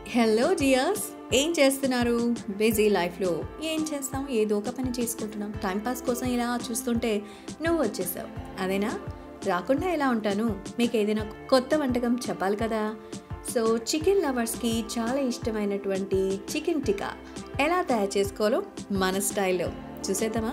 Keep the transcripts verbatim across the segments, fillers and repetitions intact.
Hello dears, ఏం చేస్తున్నారు? Busy లైఫ్లో ఏం చేస్తాం, ఏదో ఒక పని చేసుకుంటున్నాం. టైంపాస్ కోసం ఇలా చూస్తుంటే నువ్వు వచ్చేసావు. అదేనా? రాకుండా ఎలా ఉంటాను? మీకు ఏదైనా కొత్త వంటకం చెప్పాలి కదా. సో చికెన్ లవర్స్కి చాలా ఇష్టమైనటువంటి చికెన్ టిక్కా ఎలా తయారు చేసుకోవాలో మన స్టైల్లో చూసేద్దామా?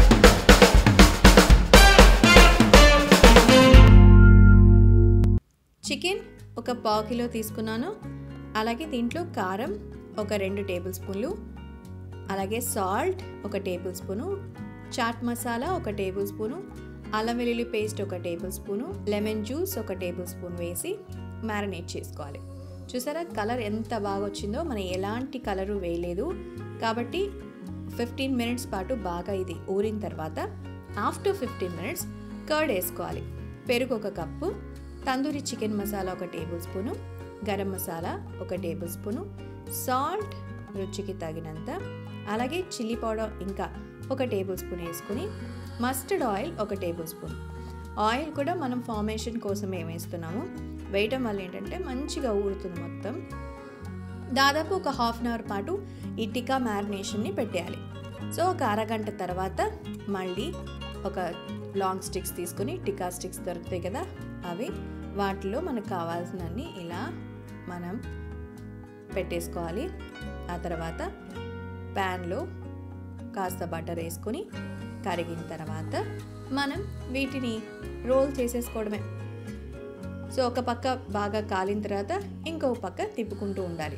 చికెన్ ఒక పావు కిలో తీసుకున్నాను. అలాగే దీంట్లో కారం ఒక రెండు టేబుల్ స్పూన్లు, అలాగే సాల్ట్ ఒక టేబుల్ స్పూను, చాట్ మసాలా ఒక టేబుల్ స్పూను, అల్లం వెల్లుల్లి పేస్ట్ ఒక టేబుల్ స్పూను, లెమన్ జ్యూస్ ఒక టేబుల్ స్పూన్ వేసి మ్యారినేట్ చేసుకోవాలి. చూసారా కలర్ ఎంత బాగా వచ్చిందో? మనం ఎలాంటి కలరు వేయలేదు కాబట్టి ఫిఫ్టీన్ మినిట్స్ పాటు బాగా ఇది ఊరిన తర్వాత ఆఫ్టర్ ఫిఫ్టీన్ మినిట్స్ కర్డ్ వేసుకోవాలి. పెరుగు ఒక కప్పు, తందూరి చికెన్ మసాలా ఒక టేబుల్ స్పూను, గరం మసాలా ఒక టేబుల్ స్పూను, సాల్ట్ రుచికి తగినంత, అలాగే చిల్లీ పౌడర్ ఇంకా ఒక టేబుల్ స్పూన్ వేసుకుని, మస్టర్డ్ ఆయిల్ ఒక టేబుల్ స్పూన్. ఆయిల్ కూడా మనం ఫార్మేషన్ కోసం ఏం వేస్తున్నాము, వేయటం వల్ల ఏంటంటే మంచిగా ఊరుతుంది మొత్తం. దాదాపు ఒక హాఫ్ అన్ అవర్ పాటు ఈ టిక్కా మ్యారినేషన్ని పెట్టేయాలి. సో ఒక అరగంట తర్వాత మళ్ళీ ఒక లాంగ్ స్టిక్స్ తీసుకుని, టిక్కా స్టిక్స్ దొరుకుతాయి కదా అవి, వాటిలో మనకు కావాల్సినన్ని ఇలా మనం పెట్టేసుకోవాలి. ఆ తర్వాత ప్యాన్లో కాస్త బటర్ వేసుకొని కరిగిన తర్వాత మనం వీటిని రోల్ చేసేసుకోవడమే. సో ఒక పక్క బాగా కాలిన తర్వాత ఇంకో పక్క తిప్పుకుంటూ ఉండాలి.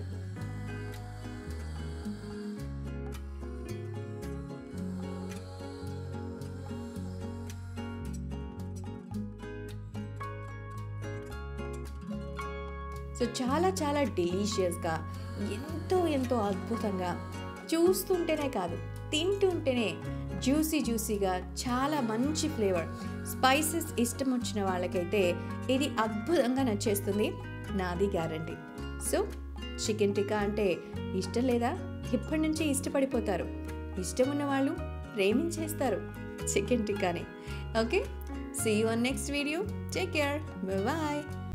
సో చాలా చాలా డెలీషియస్గా, ఎంతో ఎంతో అద్భుతంగా, చూస్తుంటేనే కాదు తింటుంటేనే జ్యూసీ జ్యూసీగా, చాలా మంచి ఫ్లేవర్. స్పైసెస్ ఇష్టం వచ్చిన వాళ్ళకైతే ఇది అద్భుతంగా నచ్చేస్తుంది, నాది గ్యారంటీ. సో చికెన్ టిక్కా అంటే ఇష్టం లేదా? ఇప్పటి నుంచి ఇష్టపడిపోతారు. ఇష్టం ఉన్న వాళ్ళు ప్రేమించేస్తారు చికెన్ టిక్కాని. Okay, see you on next video. Take care, bye.